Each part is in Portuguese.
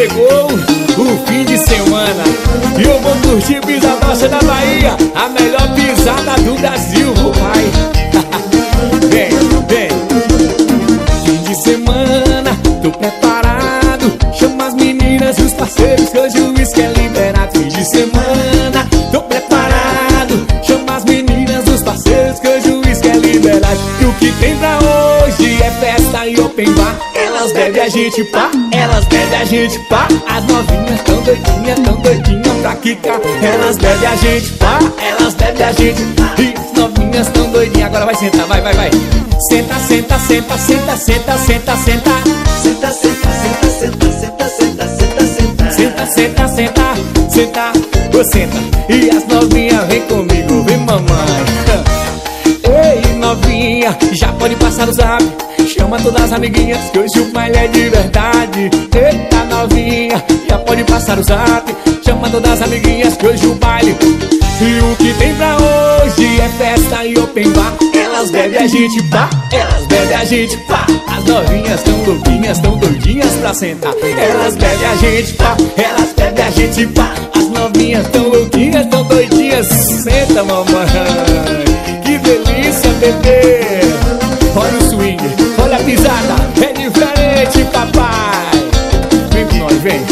Chegou o fim de semana e eu vou curtir Pisadocha da Bahia, a melhor pisada do Brasil, pai. Vem, vem. Fim de semana, tô preparado. Chama as meninas e os parceiros que hoje o uísque é liberado. Fim de semana, tô preparado. Chama as meninas e os parceiros que hoje o uísque é liberado. E o que tem pra hoje é festa e open bar. Elas bebem a gente pá, elas bebem a gente pá. As novinhas tão doidinhas pra quicar. Elas bebem a gente pá, elas bebem a gente pá. E as novinhas tão doidinhas. Agora vai sentar, vai, vai, vai. Senta, senta, senta, senta, senta, senta, senta. Senta, senta, senta, senta, senta, senta, senta, senta. Senta, senta, senta, senta, ô senta. E as novinhas vem comigo, vem mamãe. Ei novinha, já pode passar o zap. Chama todas as amiguinhas que hoje o baile é de verdade. Eita novinha, já pode passar o zap. Chama todas as amiguinhas que hoje o baile. E o que tem pra hoje é festa e open bar. Elas bebem a gente pá, elas bebem a gente pá. As novinhas tão louquinhas, tão doidinhas pra sentar. Elas bebem a gente pá, elas bebem a gente pá. As novinhas tão louquinhas, tão doidinhas. Senta mamãe, que delícia bebê. Olha o swing, olha a pisada, é diferente papai. Vem com nós, vem.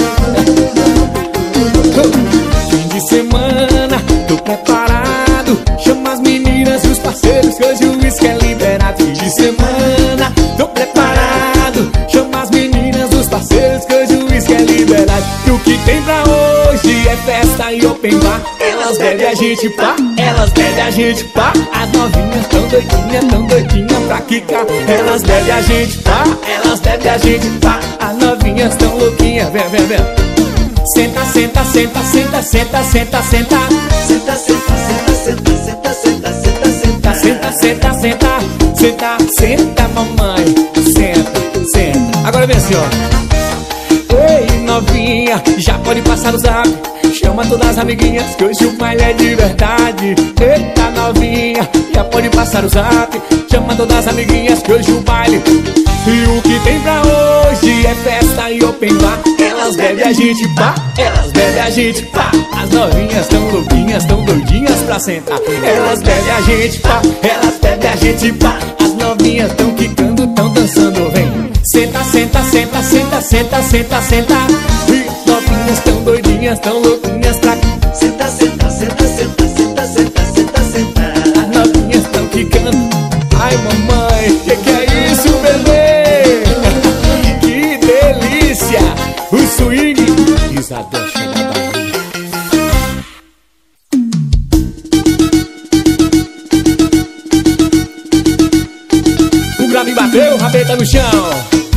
Fim de semana, tô preparado. Chama as meninas e os parceiros que hoje o uísque é liberado. Fim de semana, tô preparado. Chama as meninas e os parceiros que hoje o uísque é liberado. E o que tem pra hoje é festa e open bar. Elas bebem a gente pá, elas bebem a gente pá. As novinhas tão doidinhas pra quicar. Elas bebem a gente pá, elas bebem a gente pá. As novinhas tão louquinhas, vem, vem, vem. Senta, senta, senta, senta, senta, senta, senta. Senta, senta, senta, senta, senta, senta, senta, senta. Senta, senta, senta, senta, senta, mamãe. Senta, senta. Agora vem assim, ó. Ei novinha, já pode passar o zap. Chama todas as amiguinhas que hoje o baile é de verdade. Eita novinha, já pode passar o zap. Chama todas as amiguinhas que hoje o baile. E o que tem pra hoje é festa e open bar. Elas bebem a gente pá, elas bebem a gente pá. As novinhas tão louquinhas, tão doidinhas pra sentar. Elas bebem a gente pá, elas bebem a gente pá. As novinhas tão quicando, tão dançando, vem. Senta, senta, senta, senta, senta, senta, senta. E as novinhas tão doidinhas, tão louquinhas pra... Senta, senta, senta, senta, senta, senta, senta, senta. As novinhas tão quicando. Ai mamãe, que é isso bebê? Que delícia! O swing Pisadocha da Bahia. O grave bateu, rabeta no chão.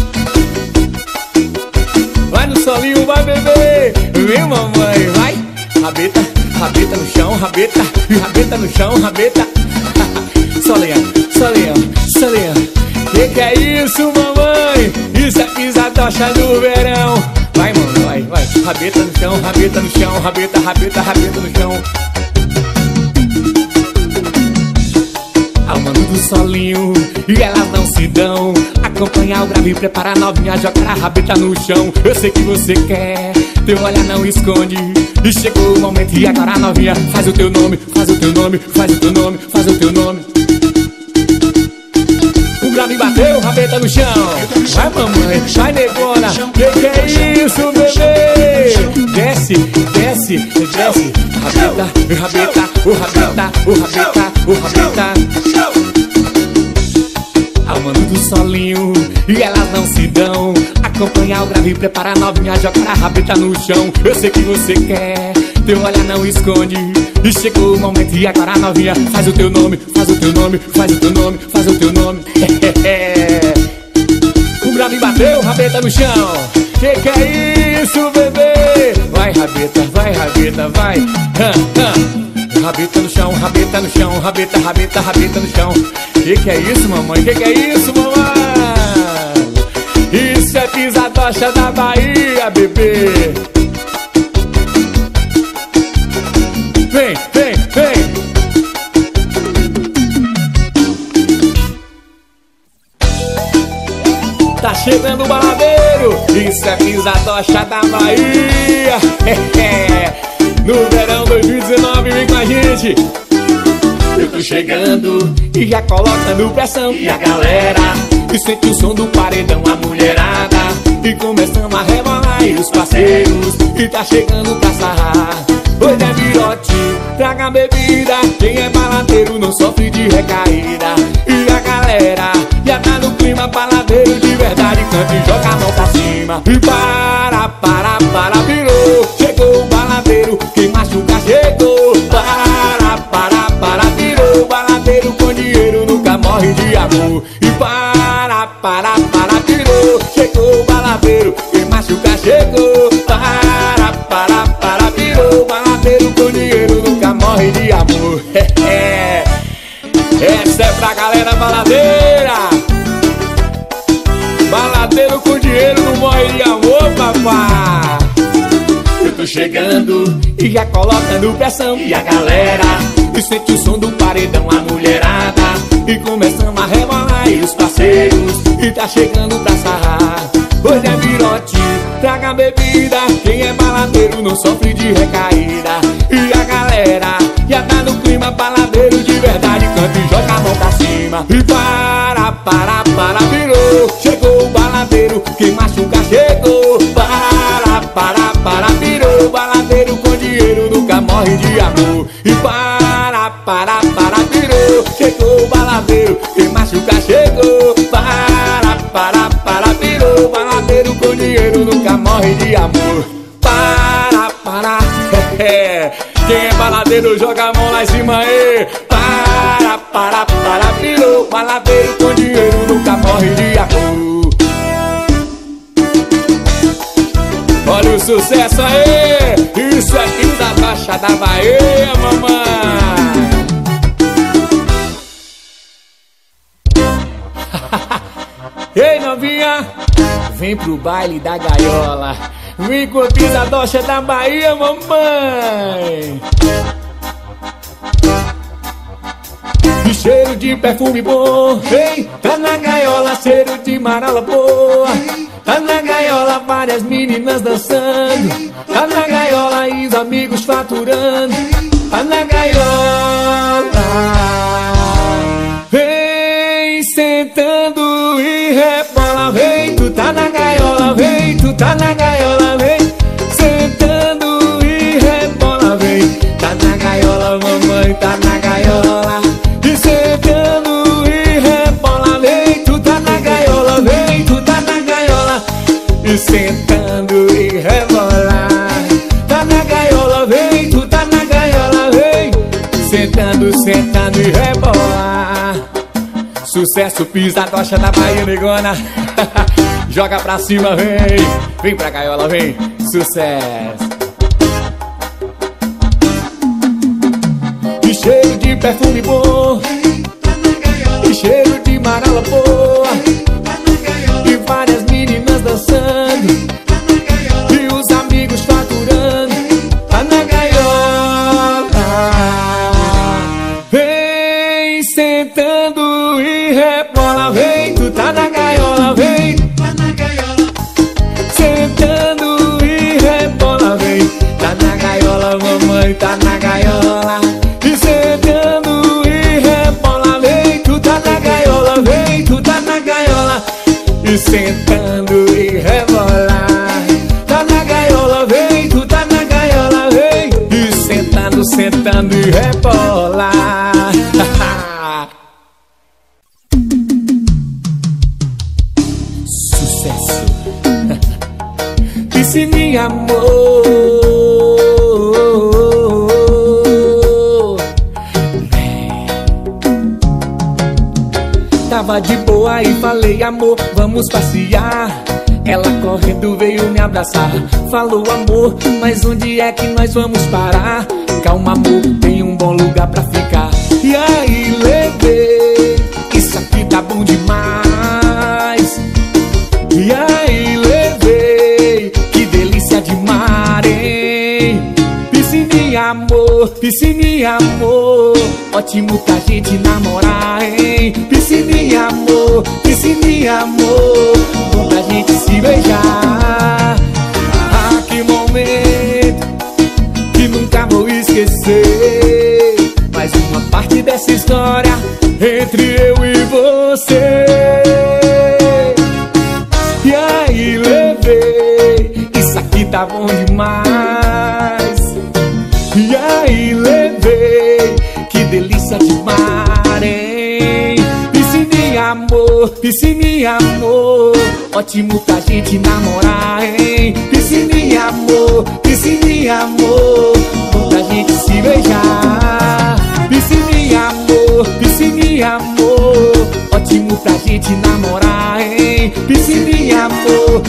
Vai no solinho, vai bebê. Vem mamãe, vai. Rabeta, rabeta no chão, rabeta. Rabeta no chão, rabeta. Solinha, solinha, solinha. Que é isso mamãe? Isso é Pisadocha do verão. Vai mano, vai, vai. Rabeta no chão, rabeta no chão. Rabeta, rabeta, rabeta no chão. Ao mano do solinho e elas não se dão. Acompanhar o grave, preparar a novinha, jogar a rabeta no chão. Eu sei que você quer, teu olhar não esconde. E chegou o momento e agora a novinha faz o teu nome, faz o teu nome, faz o teu nome, faz o teu nome. O grave bateu, rabeta no chão. Vai mamãe, vai negona. Que é isso bebê? Desce, desce, desce. Rabeta, rabeta, o rabeta, o rabeta, o rabeta. Ao mano do solinho e elas não se dão. Acompanhar o grave, preparar a novinha, jogar a rabeta no chão. Eu sei que você quer, teu olhar não esconde. E chegou o momento e agora a novinha faz o teu nome, faz o teu nome, faz o teu nome, faz o teu nome. O grave bateu, rabeta no chão. Que é isso bebê? Vai rabeta, vai rabeta, vai. Rabeta no chão, rabeta no chão, rabeta, rabeta, rabeta no chão. Que é isso mamãe? Que é isso mamãe? Isso é Pisadocha da Bahia bebê. Vem, vem, vem. Tá Tá chegando o baladeiro, isso é Pisadocha da Bahia. No verão 2019, vem com a gente. Eu tô chegando e já colocando pressão. E a galera, e sente o som do paredão, a mulherada, e começamos a rebolar. E os parceiros, e tá chegando pra sarrar. Hoje é virote, traga bebida. Quem é baladeiro não sofre de recaída. E a galera já tá no clima baladeiro de verdade. Canta e joga a mão pra cima. E para, virou. Chegou o baladeiro, quem machuca chegou. Para, virou. Baladeiro com dinheiro nunca morre de amor. E para, virou. Chegou o baladeiro, quem machuca chegou. Para, virou. Baladeiro com dinheiro nunca morre de amor. Essa é pra galera baladeira. Baladeiro com dinheiro não morre de amor, papai. Eu tô chegando e já colocando pressão. E a galera, e sente o som do paredão, a mulherada, e começamos a rebolar. E os parceiros, e tá chegando pra sarrar. Hoje é virote, traga bebida. Quem é baladeiro não sofre de recaída. E a galera já tá no clima baladeiro de verdade. Canta e joga a mão pra cima. E para, virou. Chegou o baladeiro, quem machuca chegou. Para, virou. Baladeiro com dinheiro nunca morre de amor. E para, virou. Chegou o baladeiro, quem machuca chegou. Para, virou. Baladeiro com dinheiro nunca morre de amor. Para, quem é baladeiro joga a mão lá em cima aí. Para, virou. Baladeiro com dinheiro nunca morre de amor. Olha o sucesso aí. Isso aqui da Baixa da Bahia, mamãe. Ei, novinha, vem pro baile da gaiola. Vem com a Pisadocha da Bahia, mamãe. E cheiro de perfume bom. Ei, tá na gaiola, cheiro de marola boa. Tá na gaiola, várias meninas dançando. Tá na gaiola e os amigos faturando. Tá na gaiola, vem sentando e rebola. Vem, tu tá na gaiola, vem, tu tá na gaiola, vem sentando e rebola. Vem, tá na gaiola, mamãe, tá na gaiola. E sentando e rebola. Vem, tu tá na gaiola, vem, tu tá na gaiola. E sentando e rebola. Tá na gaiola, vem, tu tá na gaiola, vem sentando e rebola. Sucesso, Pisadocha da Bahia, negona. Joga pra cima, vem. Vem pra gaiola, vem. Sucesso. E cheiro de perfume bom. E cheiro de marola boa. E várias meninas dançando. E os amigos faturando. Tá na gaiola, vem sentando e rebola. Vem, tu tá na gaiola, vem sentando e rebola. Vem, tá na gaiola, mamãe, tá na gaiola. E sentando e rebola. Vem, tu tá na gaiola, vem, tu tá na gaiola. E sentando e rebola. Tá na gaiola, vem, tu tá na gaiola, vem. E sentando e rebola. Sucesso. Piscininha, amor. Tava de boa e falei, amor, vamos passear. Ela correndo veio me abraçar. Falou, amor, mas onde é que nós vamos parar? Calma, amor, tem um bom lugar pra ficar. E aí, levei, isso aqui tá bom demais. E aí, levei, que delícia de mar, hein? Piscininha, amor, ótimo pra gente namorar, hein? Piscininha, amor, tá bom demais. E aí levei, que delícia de mar, hein? Piscininha, amor, ótimo pra gente namorar, hein? Piscininha, amor, bom pra gente se beijar. Piscininha, amor, ótimo pra gente namorar, hein? Piscininha, amor,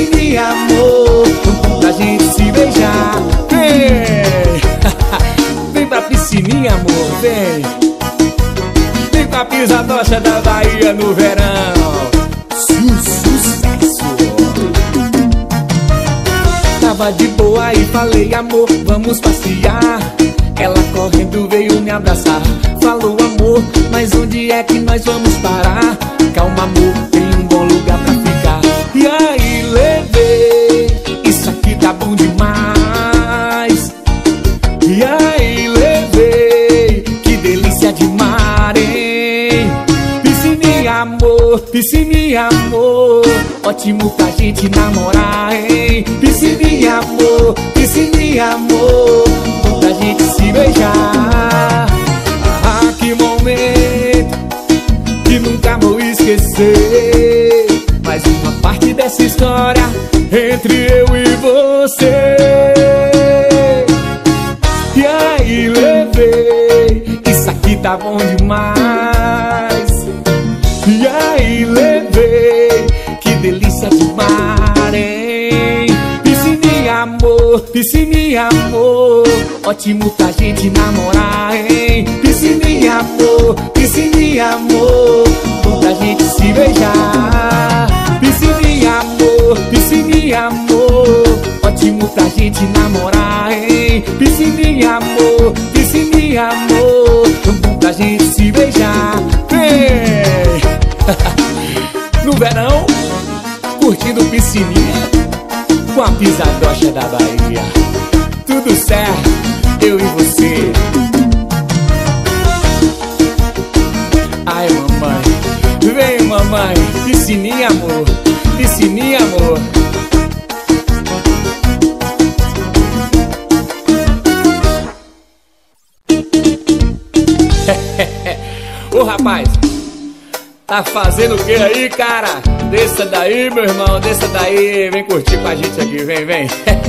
bom pra gente se beijar. Vem, vem pra piscininha, amor, vem. Vem com a pisadocha da Bahia no verão. Sucesso. Tava de boa e falei, amor, vamos passear. Ela correndo veio me abraçar. Falou, amor, mas onde é que nós vamos parar? Calma, amor, tem um bom lugar pra ficar. E aí levei, isso aqui tá bom demais. E aí levei, que delícia de mar, hein? Piscininha, amor, ótimo pra gente namorar, hein? Piscininha, amor, bom pra gente se beijar. Ah, que momento que nunca vou esquecer. Mais uma parte dessa história entre eu e você. E aí levei, isso aqui tá bom demais. E aí levei, que delícia de mar, hein? Piscininha, amor, ótimo pra gente namorar, hein? Piscininha, amor, bom pra gente se beijar. Piscininha, amor, ótimo pra gente namorar, hein? Piscininha, amor, bom pra gente se beijar. Vem! No verão, curtindo piscininha com a pisadocha da Bahia. Tudo certo, eu e você. Ai, mamãe, vem, mamãe. Piscininha, amor, piscininha, amor. Ô, rapaz, tá fazendo o que aí, cara? Desça daí, meu irmão, desça daí. Vem curtir com a gente aqui, vem, vem.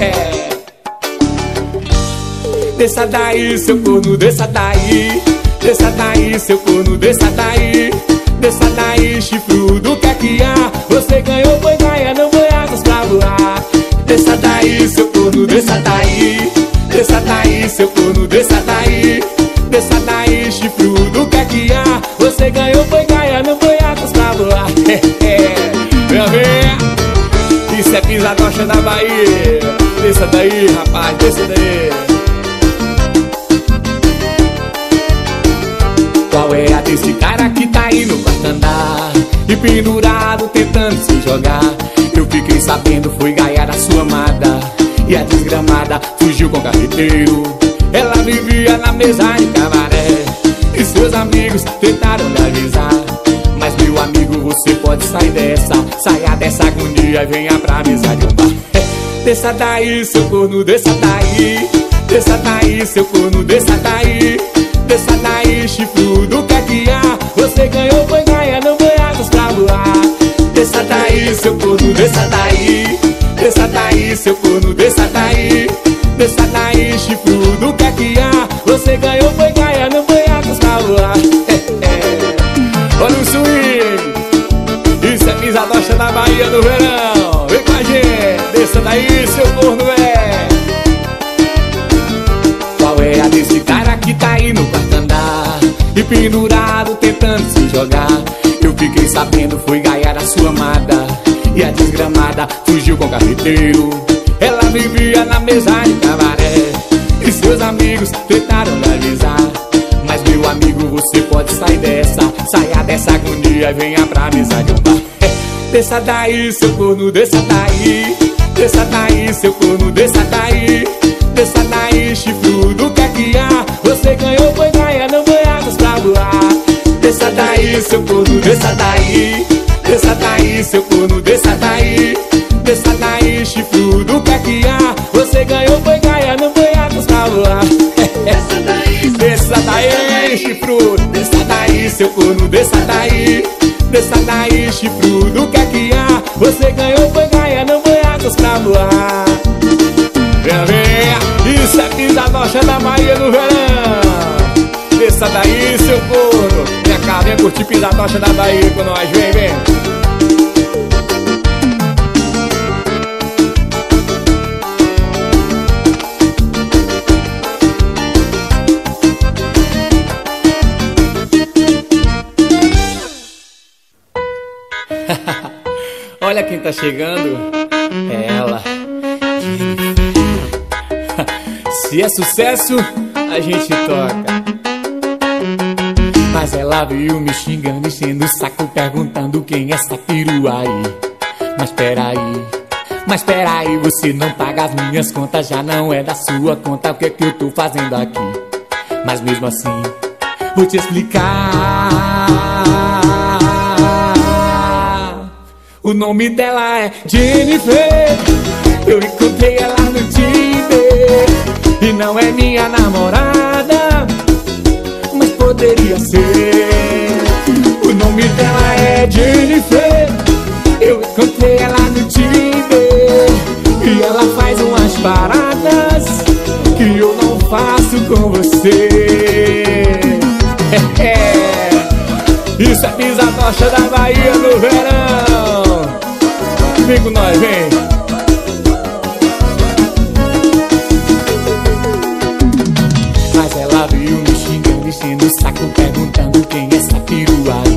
Desça daí, seu corno, desça daí. Desça daí, seu corno, desça daí. Desça daí, chifrudo, quer que há? Você ganhou, foi ganha, não foi asas pra voar. Desça daí, seu corno, desça daí. Desça daí, seu corno, desça daí. Desça daí, chifrudo, quer que há? Você ganhou, foi ganha, não foi asas pra voar. Meu bem, isso é pisadocha da Bahia. Desça daí, rapaz, desça daí. Qual é a desse cara que tá aí no quarto andar e pendurado tentando se jogar? Eu fiquei sabendo, foi gaia da sua amada e a desgramada fugiu com o carreteiro. Ela vivia na mesa de cabaré e seus amigos tentaram lhe avisar. Mas meu amigo, você pode sair dessa. Saia dessa agonia e venha pra mesa de um bar. Desça daí, seu corno, desça daí. Desça daí, seu corno, desça daí. Desça daí, chifrudo, quer que há? Você ganhou, foi ganha, não foi asas pra voar. Desça daí, seu corno, desça daí. Desça daí, seu corno, desça daí. Desça daí, chifrudo, quer que há? Você ganhou, foi ganha, não foi asas pra voar. Olha o swing, isso é pisadocha da Bahia no verão. Vem com a gente, desça daí, seu corno, Qual é a desse cara que tá aí no quarto andar e pendurado tentando se jogar? Eu fiquei sabendo, foi gaia da sua amada e a desgramada fugiu com o carreteiro. Ela vivia na mesa de cabaré e seus amigos tentaram lhe avisar. Mas meu amigo, você pode sair dessa. Saia dessa agonia e venha pra mesa de um bar. Desça daí, seu corno, desça daí. Desça daí, seu corno, desça daí. Desça daí, chifrudo, quer que há? Você ganhou, foi ganha, não foi asas pra voar. Desça daí, seu corno, desça daí. Desça daí, seu corno, desça daí. desça daí, chifrudo, o que é que há? Você ganhou, foi gaia, não foi águas pra voar. Desça daí, chifrudo, desça daí, seu corno, desça daí. Desça daí, chifrudo, o que é que há? Você ganhou, foi gaia, não foi águas pra voar. Venha, venha, isso é Pisadocha da Bahia no verão. Desça daí, seu corno. Minha cara, vem curtir Pisadocha da Bahia com nós, vem, vem. Olha quem tá chegando. É ela. Se é sucesso, a gente toca. Mas ela veio me xingando, enchendo o saco, perguntando quem é essa perua aí. Mas peraí, você não paga as minhas contas, já não é da sua conta. O que é que eu tô fazendo aqui? Mas mesmo assim, vou te explicar. O nome dela é Jennifer. Eu encontrei ela no Tinder e não é minha namorada, mas poderia ser. O nome dela é Jennifer. Eu encontrei ela no Tinder e ela faz umas paradas que eu não faço com você. Isso é Pisadocha da Bahia no verão. Vem com nós, vem. Mas ela veio me xingando, enchendo o saco, perguntando quem é essa perua aí.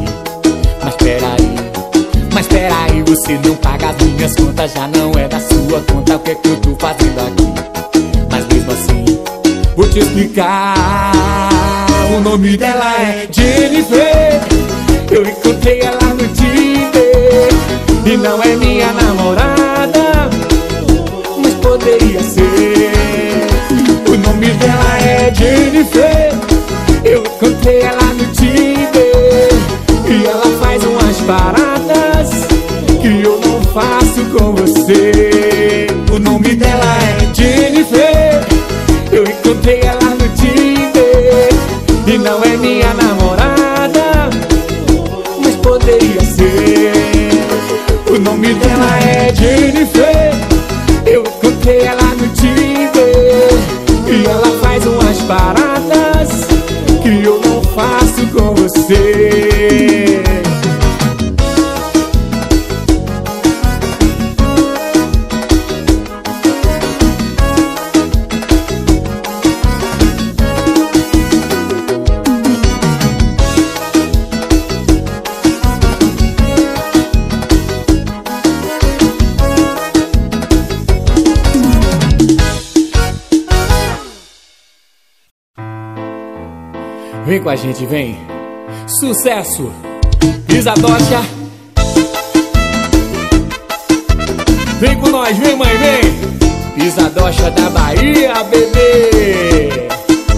Mas peraí, você não paga as minhas contas, já não é da sua conta. O que é que eu tô fazendo aqui? Mas mesmo assim, vou te explicar. O nome dela é Jennifer. Eu encontrei ela no Tinder e não é minha namorada, mas poderia ser. O nome dela é Jennifer. Eu encontrei ela no Tinder e ela faz umas paradas que eu não faço com você. O nome dela é Jennifer. Eu encontrei ela no Tinder e não é minha namorada, mas poderia ser. O nome dela é Jennifer. Eu encontrei ela no Tinder e ela faz umas paradas que eu não faço com você. Vem com a gente, vem. Sucesso! Pisadocha. Vem com nós, vem mãe, vem. Pisadocha da Bahia, bebê.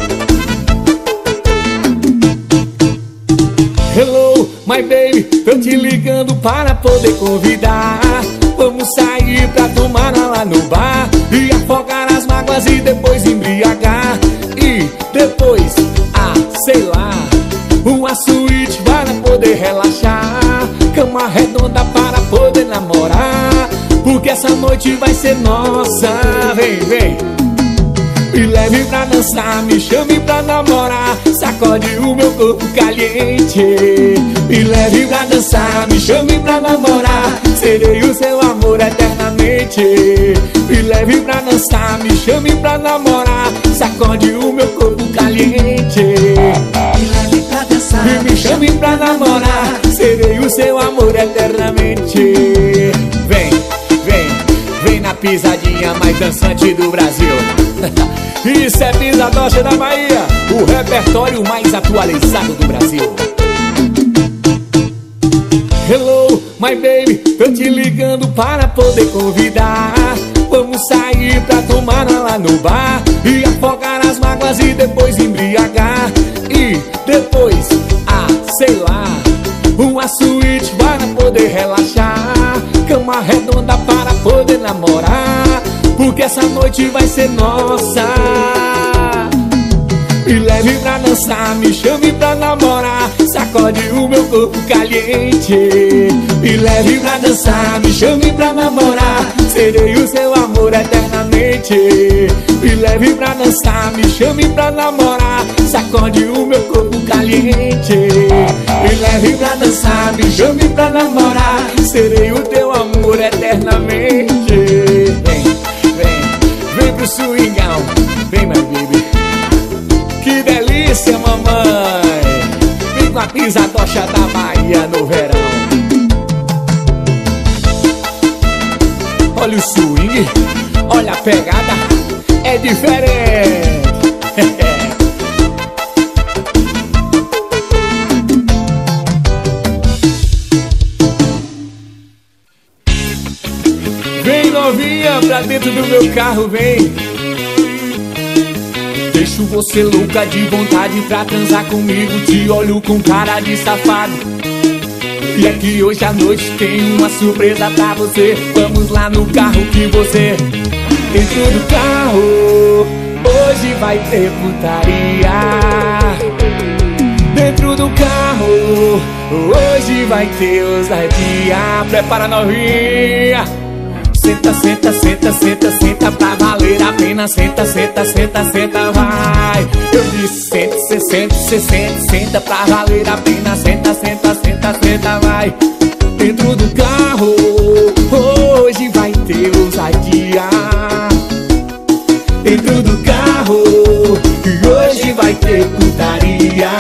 Hello, my baby, tô te ligando para poder convidar. Vamos sair pra tomar lá no bar e afogar as mágoas e depois embriagar. E depois, sei lá, uma suíte para poder relaxar, cama redonda para poder namorar, porque essa noite vai ser nossa. Vem, vem. Me leve pra dançar, me chame pra namorar, sacode o meu corpo caliente. Me leve pra dançar, me chame pra namorar, serei o seu amor eternamente. Me leve pra dançar, me chame pra namorar, sacode o meu corpo caliente. Me leve pra dançar e me chame pra namorar, serei o seu amor eternamente. Vem, vem, vem na pisadinha mais dançante do Brasil. Isso é Pisadocha da Bahia, o repertório mais atualizado do Brasil. Hello, my baby, tô te ligando para poder convidar. Vamos sair pra tomar lá no bar e afogar as mágoas e depois embriagar. E depois, sei lá, uma suíte para poder relaxar, cama redonda para poder namorar, porque essa noite vai ser nossa. Me leve pra dançar, me chame pra namorar, sacode o meu corpo caliente. Me leve pra dançar, me chame pra namorar, serei o seu amor eternamente. Me leve pra dançar, me chame pra namorar, sacode o meu corpo caliente. Me leve pra dançar, me chame pra namorar, serei o teu amor eternamente. Vem pro swingão, vem my baby. Que delícia, mamãe. Vem com a pisadocha da Bahia no verão. Olha o swing, olha a pegada, é diferente. Vem novinha pra dentro do meu carro, vem. Deixo você louca de vontade pra transar comigo, te olho com cara de safado. E é que hoje à noite tem uma surpresa pra você. Vamos lá no carro que você, dentro do carro, hoje vai ter putaria. Dentro do carro, hoje vai ter ousadia. Prepara novinha. Senta, senta, senta, senta, senta pra valer a pena. Senta, senta, senta, senta, vai. Eu disse senta, cê senta, cê senta, senta pra valer a pena. Senta, senta, senta, senta, vai. Dentro do carro, hoje vai ter ousadia. Dentro do carro, hoje vai ter putaria.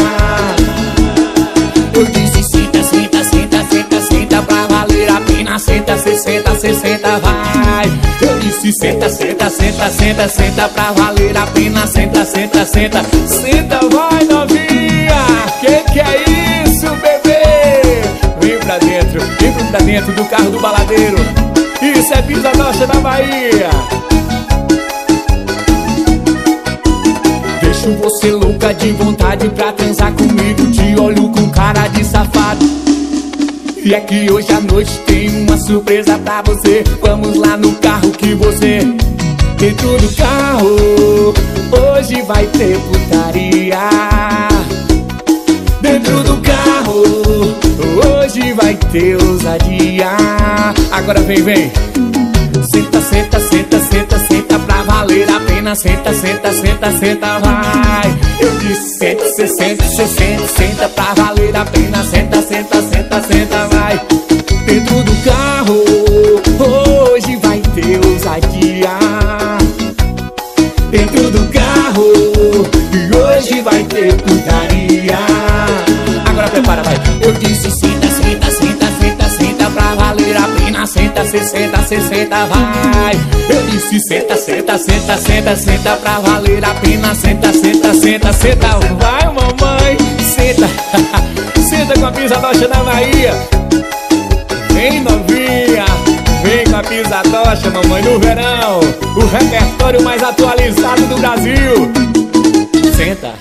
Eu disse senta, senta, senta, senta, senta pra valer a pena. Senta, cê senta, vai. Eu disse senta, senta, senta, senta, senta pra valer a pena. Senta, senta, senta, senta, vai novinha. Que é isso, bebê? Vem pra dentro do carro do baladeiro. Isso é pisadocha da Bahia. Deixo você louca de vontade pra transar comigo, te olho com cara de safado. E é que hoje à noite tem uma surpresa pra você. Vamos lá no carro que você, dentro do carro, hoje vai ter putaria. Dentro do carro, hoje vai ter ousadia. Agora vem, vem. Senta, senta, senta, senta, senta pra valer a pena. Senta, senta, senta, senta, vai. Eu disse senta, cê senta, cê senta, senta pra valer a pena. Senta, senta, senta, senta, vai. Dentro do carro, hoje vai ter ousadia. Dentro do carro, hoje vai ter putaria. Agora prepara, vai. Eu disse senta, senta, senta, senta, senta pra valer a pena. Senta, cê senta, vai. Eu disse senta, senta, senta, senta, senta pra valer a pena. Senta, senta, senta, senta, vai mamãe. Senta, senta com a pisadocha da Bahia. Vem novinha, vem com a pisadocha, mamãe, no verão. O repertório mais atualizado do Brasil. Senta.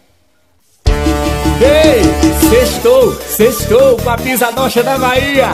Ei, sextou, sextou com a pisadocha da Bahia.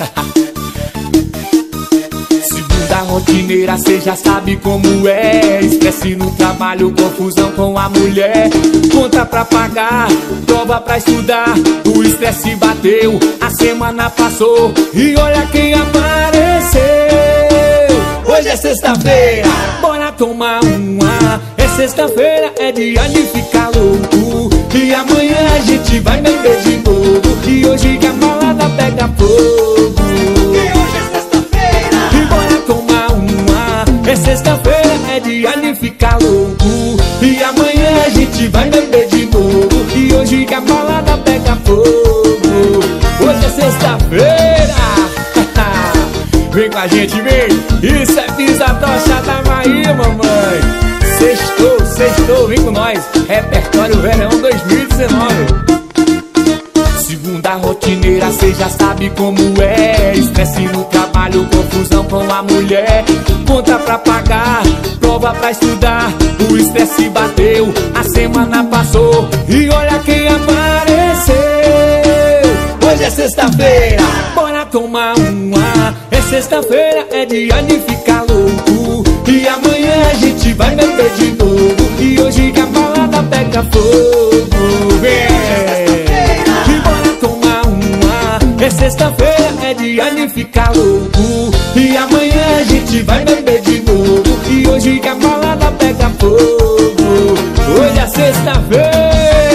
Segunda rotineira, cê já sabe como é. Estresse no trabalho, confusão com a mulher. Conta pra pagar, prova pra estudar. O estresse bateu, a semana passou e olha quem apareceu. Hoje é sexta-feira, bora tomar uma. É sexta-feira, é dia de ficar louco. E amanhã a gente vai beber de novo. E hoje que a balada pega fogo. E hoje é sexta-feira, E bora tomar uma. É sexta-feira, é dia de ficar louco. E amanhã a gente vai beber de novo. E hoje que a balada pega fogo. Hoje é sexta-feira. Vem com a gente, vem. Isso é pisadocha da Bahia, mamãe. Sextou, sextou, vem com nós. Repertório Verão 2019. Segunda rotineira, cê já sabe como é. Estresse no trabalho, confusão com a mulher. Conta pra pagar, prova pra estudar. O estresse bateu, a semana passou e olha quem apareceu. Hoje é sexta-feira, bora tomar uma. É sexta-feira é dia de ficar louco, e amanhã a gente vai beber de novo, e hoje que a balada pega fogo. E bora tomar uma. É sexta-feira é dia de ficar louco, e amanhã a gente vai beber de novo, e hoje que a balada pega fogo. Hoje é sexta-feira.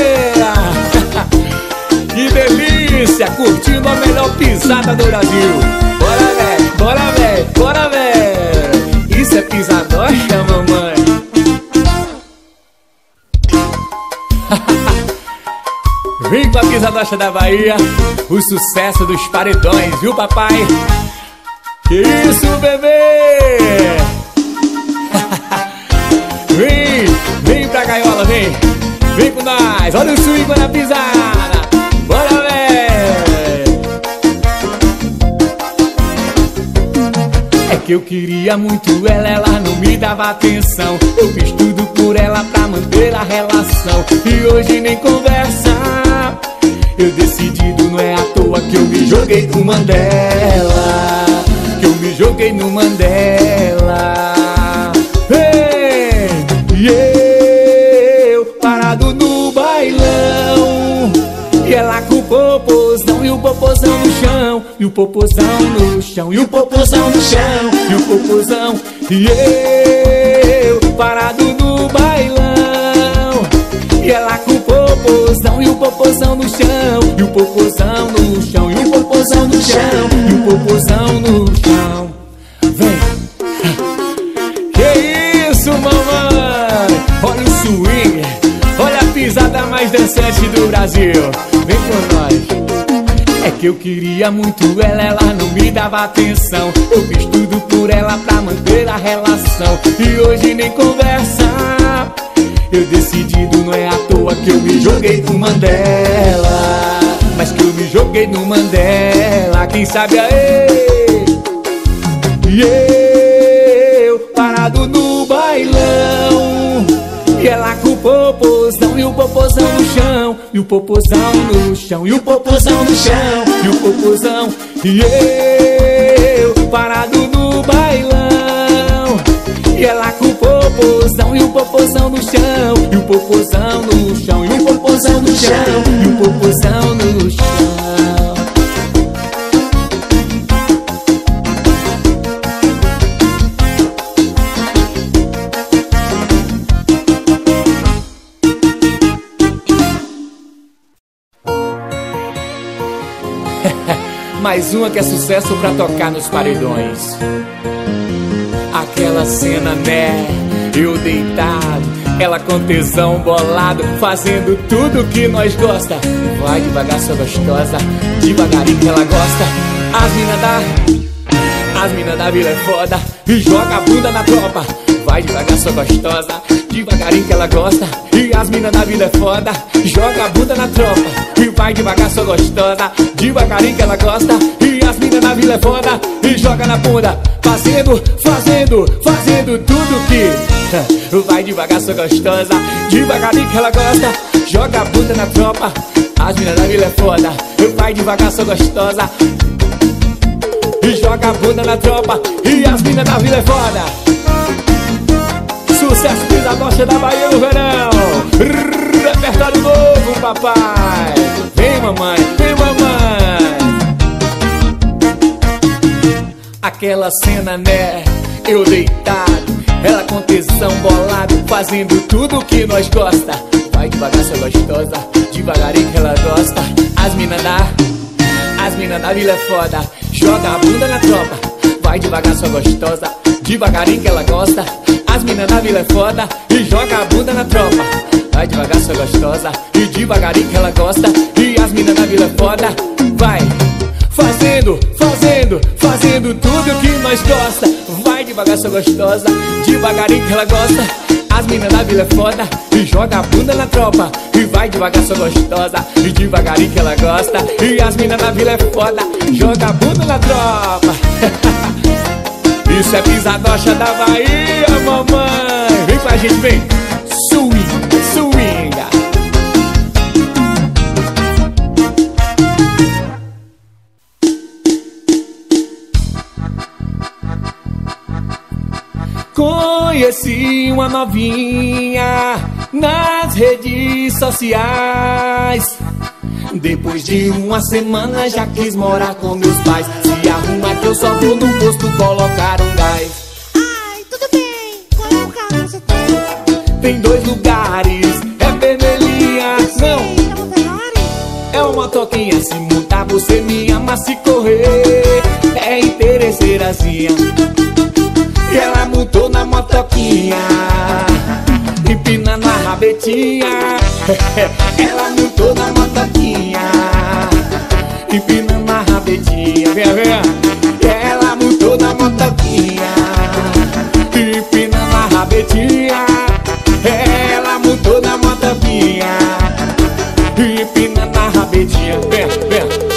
Que delícia, curtindo a melhor pisada do Brasil. Bora, véi, bora, véi, bora, véi. Isso é pisadocha, mamãe. Vem com a pisadocha da Bahia, o sucesso dos paredões, viu, papai? Que isso, bebê? Vem pra gaiola, vem. Vem com nós, olha o swing na pisada. Bora, véi. É que eu queria muito ela não me dava atenção. Eu fiz tudo por ela pra manter a relação, e hoje nem conversa. Eu decidido, não é à toa que eu me joguei no Mandela, que eu me joguei no Mandela. E eu parado no bailão, e ela com o popozão, e o popozão no chão, e o popozão no chão, e o popozão no chão, e o popozão. E eu parado no bailão, e ela com o popozão, e o popozão no chão, e o popozão no chão, e o popozão no chão, e o popozão no chão. Vem. Que isso, mamãe? Olha o swing, olha a pisada mais dançante do Brasil. Vem com nós. É que eu queria muito ela não me dava atenção. Eu fiz tudo por ela pra manter a relação, e hoje nem conversa. Eu decidido, não é à toa que eu me joguei no Mandela, mas que eu me joguei no Mandela. Quem sabe aí? E eu parado no bailão, e ela com o popozão, e o popozão no chão, e o popozão no chão, e o popozão no chão, e o popozão. E eu parado no bailão, e ela com o popozão, e o popozão no chão, e o popozão no chão, e o popozão no chão, e o popozão no chão. Mais uma que é sucesso pra tocar nos paredões. Aquela cena, né? Eu deitado, ela com tesão bolado, fazendo tudo que nós gosta. Vai devagar, sua gostosa, devagarinho que ela gosta. As mina da vila é foda, e joga a bunda na tropa. Vai devagar, sua gostosa, devagarinho que ela gosta. E as mina da vila é foda, joga a bunda na tropa. E vai devagar, sua gostosa, devagarinho que ela gosta. E as mina da vila é foda, e joga na bunda. Fazendo tudo que vai devagar, sua gostosa, devagarinho que ela gosta. Joga a bunda na tropa. As mina da vila é foda, vai devagar, sua gostosa, e joga a bunda na tropa. E as mina da vila é foda. Sucesso pisadocha da Bahia no verão. Repertório novo, papai. Vem, mamãe, vem, mamãe. Aquela cena, né? Eu deitado, ela com tesão bolado, fazendo tudo que nós gosta. Vai devagar, sua gostosa, devagarinho que ela gosta. As mina da vila é foda, joga a bunda na tropa. Vai devagar, sua gostosa, devagarinho que ela gosta. As mina da vila é foda, e joga a bunda na tropa. Vai devagar, sua gostosa, e devagarinho que ela gosta. E as mina da vila é foda, vai fazendo tudo que nós gosta. Vai devagar, sua gostosa, devagarinho que ela gosta. As mina da vila é foda, e joga a bunda na tropa. E vai devagar, sua gostosa, e devagarinho que ela gosta. E as mina da vila é foda, joga a bunda na tropa. Isso é pisadocha da Bahia, mamãe. Vem com a gente, vem. Swinga. Conheci uma novinha nas redes sociais. Depois de uma semana já quis morar com meus pais. Se arruma que eu só vou no posto colocar um gás. Ai, tudo bem, qual é o carro que você tem? Tem 2 lugares, é vermelhinha. Não, É uma Ferrari? é uma motoquinha. Se montar você me ama, se correr é interesseirazinha. E ela montou na motoquinha, empinando a rabetinha. Ela montou na motoquinha, empinando a rabetinha. Vem, vem. Ela montou na motoquinha, empinando a rabetinha. Ela montou na motoquinha, empinando a rabetinha. Vem, vem.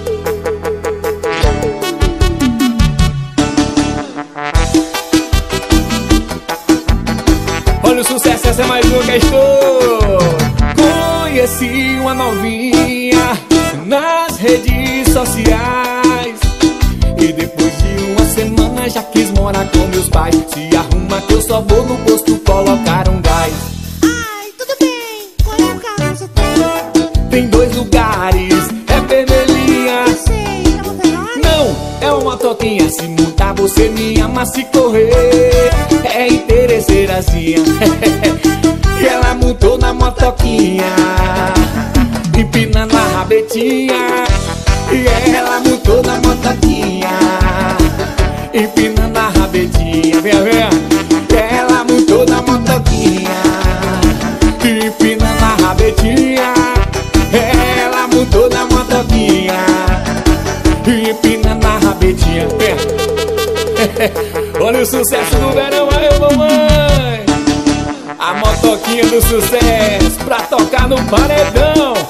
Olha o sucesso, essa é mais uma que estou. Conheci uma novinha nas redes sociais. E depois de uma semana já quis morar com meus pais. Se arruma que eu só vou no posto colocar um gás. Ai, tudo bem, qual é o carro que você tem? Tem 2 lugares, é vermelhinha. É uma Ferrari? Não, é uma motoquinha. Se montar você me ama, se correr é interesseirazinha. E ela montou na motoquinha, empinando a rabetinha. E ela montou na motoquinha, empinando a rabetinha. Vem, vem. E ela montou na motoquinha, empinando a rabetinha. Ela montou na motoquinha, empinando a rabetinha. Olha o sucesso do verão aí, mamãe. A motoquinha do sucesso pra tocar no paredão.